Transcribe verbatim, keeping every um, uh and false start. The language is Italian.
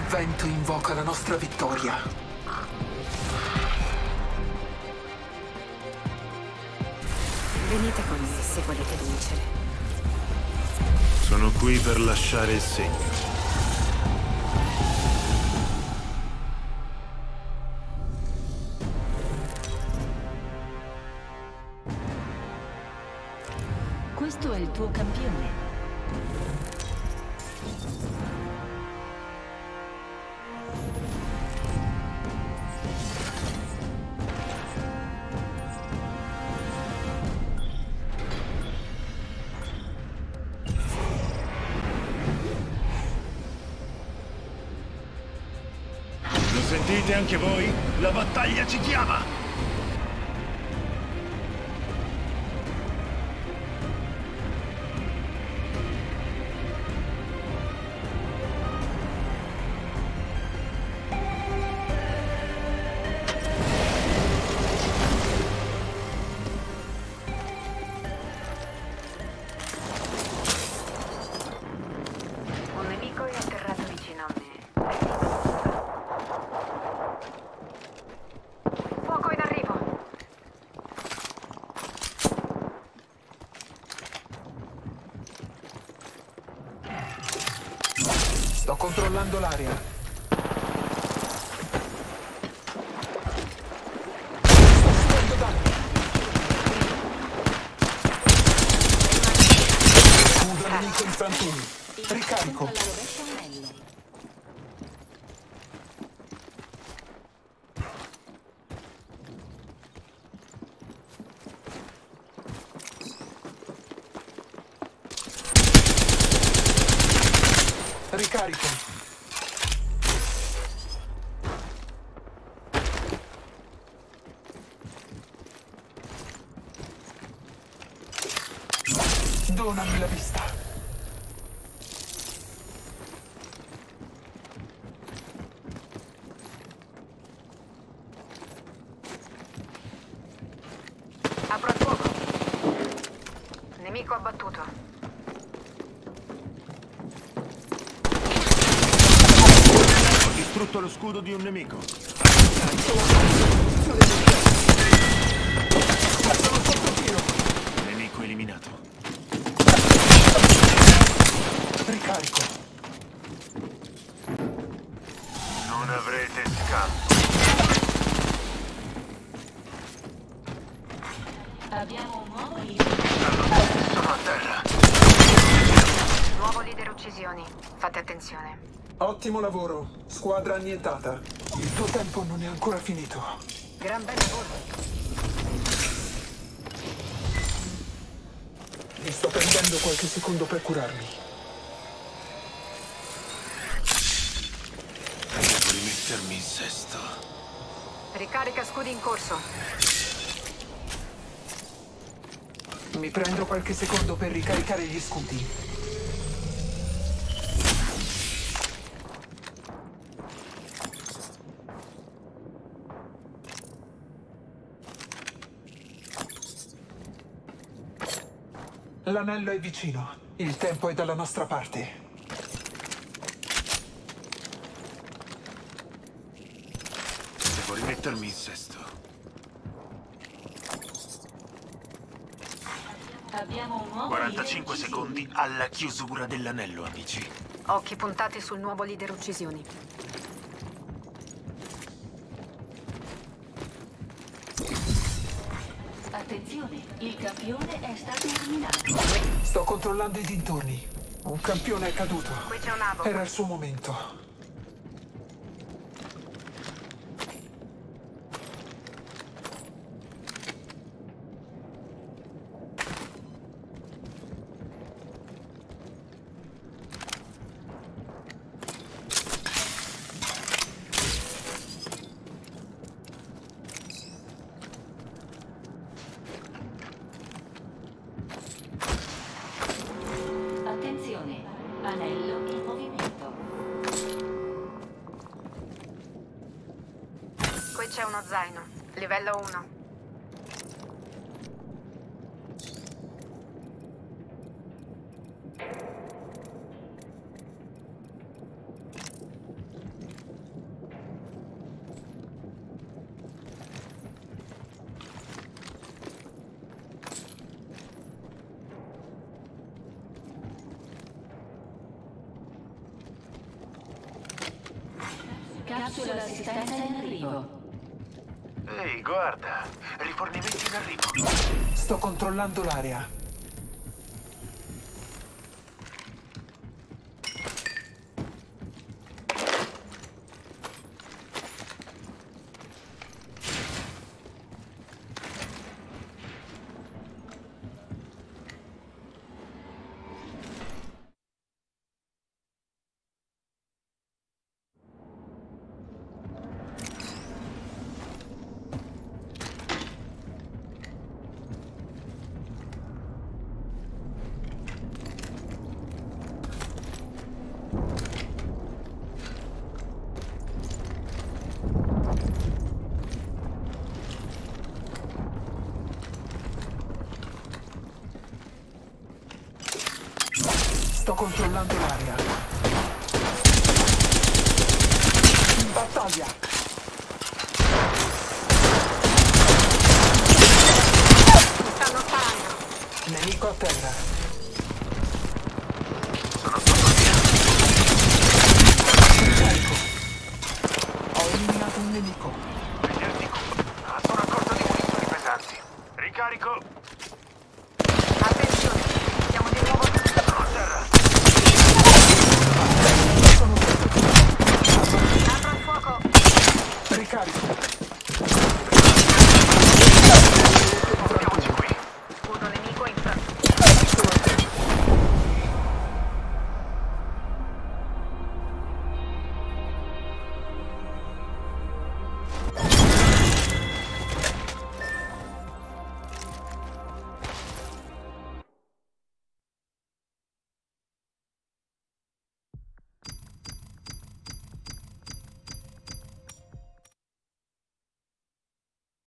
vento invoca la nostra vittoria. Venite con me se volete vincere. Sono qui per lasciare il segno. Questo è il tuo campione. Lo sentite anche voi? La battaglia ci chiama! Un nemico è atterrato vicino a me. Fuoco in arrivo. Sto controllando l'area. Sto subendo danni. Scudo nemico in frantumi. Ricarico. Alla rovescia anello. Ricarico. Donami la vista. Apro il fuoco. Nemico abbattuto. Ho distrutto lo scudo di un nemico. Sono sotto tiro. Nemico eliminato. Ricarico. Non avrete scampo. Abbiamo un nuovo leader. Sono a terra. Nuovo leader uccisioni. Fate attenzione. Ottimo lavoro. Squadra annientata. Il tuo tempo non è ancora finito. Gran bel lavoro. Mi sto prendendo qualche secondo per curarmi. Devo rimettermi in sesto. Ricarica scudi in corso. Mi prendo qualche secondo per ricaricare gli scudi. L'anello è vicino. Il tempo è dalla nostra parte. Devo rimettermi in sesto. Abbiamo un nuovo quarantacinque secondi alla chiusura dell'anello, amici. Occhi puntati sul nuovo leader uccisioni. Attenzione, il campione è stato eliminato. Sto controllando i dintorni. Un campione è caduto. Qui c'è un avo. Era il suo momento. Attenzione, anello in movimento. Qui c'è uno zaino, livello uno. Capsula assistenza in arrivo. Ehi, guarda, rifornimenti in arrivo. Sto controllando l'area. Sto controllando l'area. In battaglia! Mi stanno sparando. Nemico a terra.